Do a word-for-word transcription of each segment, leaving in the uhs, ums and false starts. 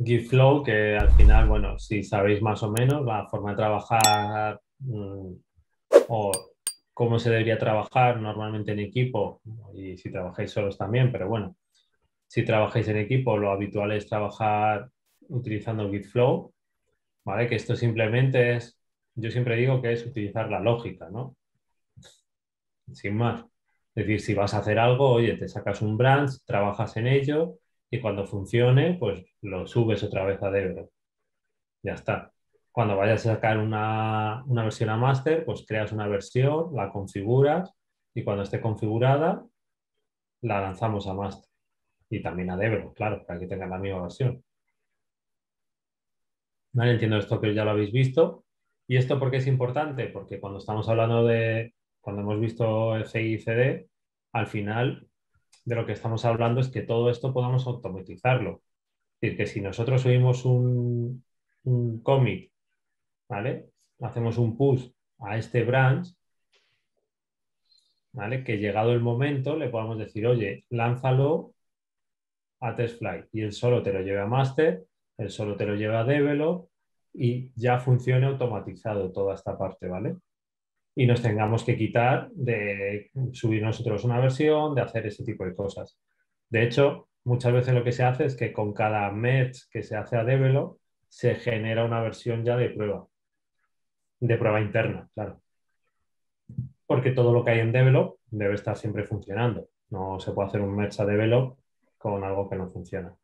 Gitflow, que al final, bueno, si sabéis más o menos la forma de trabajar mm, o cómo se debería trabajar normalmente en equipo, y si trabajáis solos también, pero bueno, si trabajáis en equipo, lo habitual es trabajar utilizando Gitflow, ¿vale? Que esto simplemente es, yo siempre digo que es utilizar la lógica, ¿no? Sin más. Es decir, si vas a hacer algo, oye, te sacas un branch, trabajas en ello y cuando funcione, pues lo subes otra vez a Develop. Ya está. Cuando vayas a sacar una, una versión a master, pues creas una versión, la configuras y cuando esté configurada, la lanzamos a master. Y también a Develop, claro, para que tengan la misma versión. ¿Vale? Entiendo esto que ya lo habéis visto. ¿Y esto por qué es importante? Porque cuando estamos hablando de, cuando hemos visto C I y C D, al final de lo que estamos hablando es que todo esto podamos automatizarlo. Es decir, que si nosotros subimos un, un cómic, ¿vale? Hacemos un push a este branch, ¿vale? Que llegado el momento le podamos decir, oye, lánzalo a TestFlight y él solo te lo lleva a master, él solo te lo lleva a develop y ya funcione automatizado toda esta parte, ¿vale? Y nos tengamos que quitar de subir nosotros una versión, de hacer ese tipo de cosas. De hecho, muchas veces lo que se hace es que con cada merge que se hace a develop se genera una versión ya de prueba, de prueba interna, claro. Porque todo lo que hay en develop debe estar siempre funcionando. No se puede hacer un merge a develop con algo que no funciona.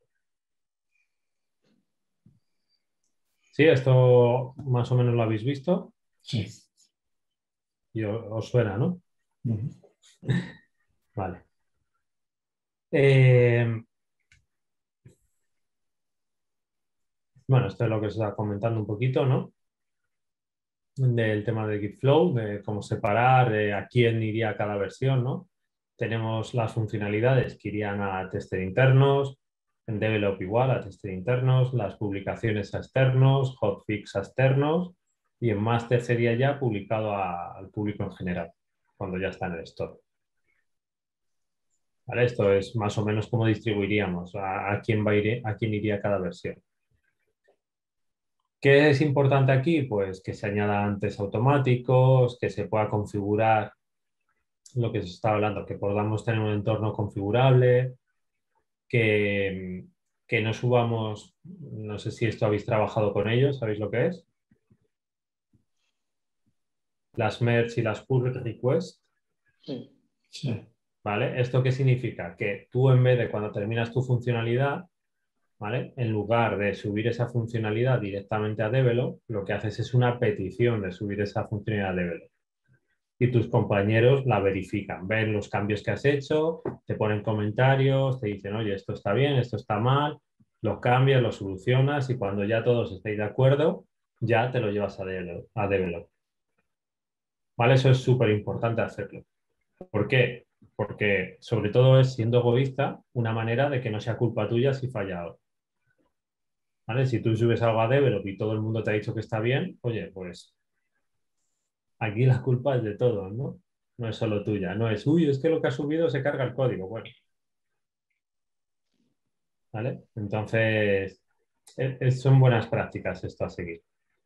Sí, esto más o menos lo habéis visto Sí. y os, os suena, ¿no? Ujú. Vale. Eh, bueno, esto es lo que os estaba comentando un poquito, ¿no? Del tema de Gitflow, de cómo separar, de a quién iría cada versión, ¿no? Tenemos las funcionalidades que irían a tester internos, en Develop igual a tester internos, las publicaciones a externos, hotfix a externos y en Master sería ya publicado a- al público en general, cuando ya está en el store. ¿Vale? Esto es más o menos cómo distribuiríamos, a, a quién va a ir, a quién iría cada versión. ¿Qué es importante aquí? Pues que se añadan antes automáticos, que se pueda configurar lo que se está hablando, que podamos tener un entorno configurable, que, que no subamos, no sé si esto habéis trabajado con ellos, ¿sabéis lo que es? Las merge y las pull requests, Sí. Sí. ¿vale? ¿Esto qué significa? Que tú en vez de cuando terminas tu funcionalidad, ¿vale? En lugar de subir esa funcionalidad directamente a Develop, lo que haces es una petición de subir esa funcionalidad a Develop. Y tus compañeros la verifican, ven los cambios que has hecho, te ponen comentarios, te dicen, oye, esto está bien, esto está mal, lo cambias, lo solucionas y cuando ya todos estéis de acuerdo, ya te lo llevas a Develop. A develop. ¿Vale? Eso es súper importante hacerlo. ¿Por qué? Porque sobre todo es, siendo egoísta, una manera de que no sea culpa tuya si falla algo. ¿Vale? Si tú subes algo a Develop y todo el mundo te ha dicho que está bien, oye, pues aquí la culpa es de todos, ¿no? No es solo tuya, no es, uy, es que lo que has subido se carga el código. Bueno, ¿vale? Entonces, es- es- son buenas prácticas esto a seguir.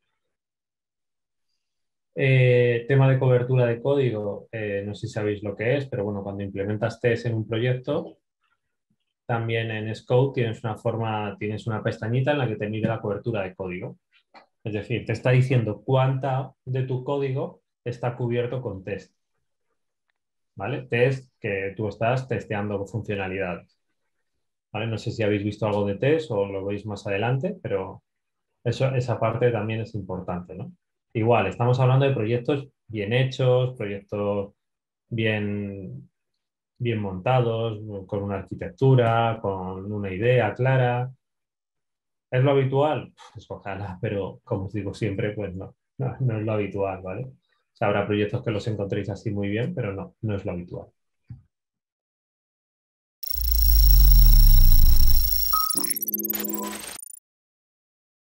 Eh, tema de cobertura de código, eh, no sé si sabéis lo que es, pero bueno, cuando implementas test en un proyecto, también en Scope tienes una forma, tienes una pestañita en la que te mide la cobertura de código. Es decir, te está diciendo cuánta de tu código está cubierto con test, ¿vale? Test que tú estás testeando funcionalidades, ¿vale? No sé si habéis visto algo de test o lo veis más adelante, pero eso, esa parte también es importante, ¿no? Igual, estamos hablando de proyectos bien hechos, proyectos bien, bien montados, con una arquitectura, con una idea clara. ¿Es lo habitual? Pues ojalá, pero como os digo siempre, pues no, no, no es lo habitual, ¿vale? O sea, habrá proyectos que los encontréis así muy bien, pero no, no es lo habitual.